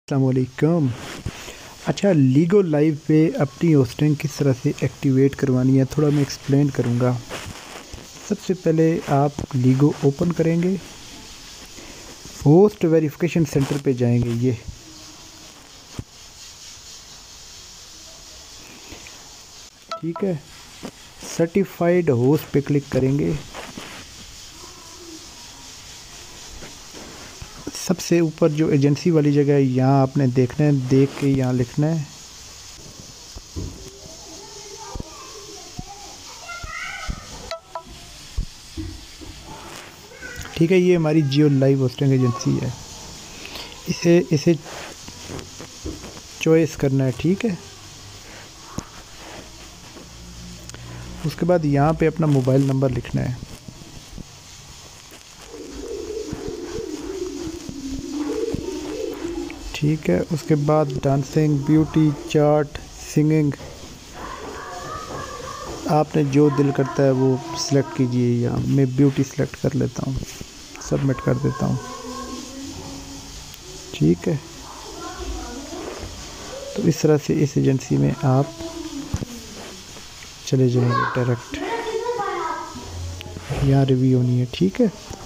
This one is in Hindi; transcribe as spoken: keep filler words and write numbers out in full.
अस्सलामुअलैकुम। अच्छा, लीगो लाइव पे अपनी होस्टिंग किस तरह से एक्टिवेट करवानी है थोड़ा मैं एक्सप्लेन करूँगा। सबसे पहले आप लीगो ओपन करेंगे, होस्ट वेरिफिकेशन सेंटर पे जाएंगे। ये ठीक है, सर्टिफाइड होस्ट पे क्लिक करेंगे। सबसे ऊपर जो एजेंसी वाली जगह है यहाँ आपने देखना है, देख के यहाँ लिखना है। ठीक है, ये हमारी जियो लाइव होस्टिंग एजेंसी है। इसे इसे चॉइस करना है। ठीक है, उसके बाद यहाँ पे अपना मोबाइल नंबर लिखना है। ठीक है, उसके बाद डांसिंग, ब्यूटी, चार्ट, सिंगिंग, आपने जो दिल करता है वो सिलेक्ट कीजिए। यहाँ मैं ब्यूटी सिलेक्ट कर लेता हूँ, सबमिट कर देता हूँ। ठीक है, तो इस तरह से इस एजेंसी में आप चले जाएंगे डायरेक्ट। यहाँ रिव्यू होनी है। ठीक है।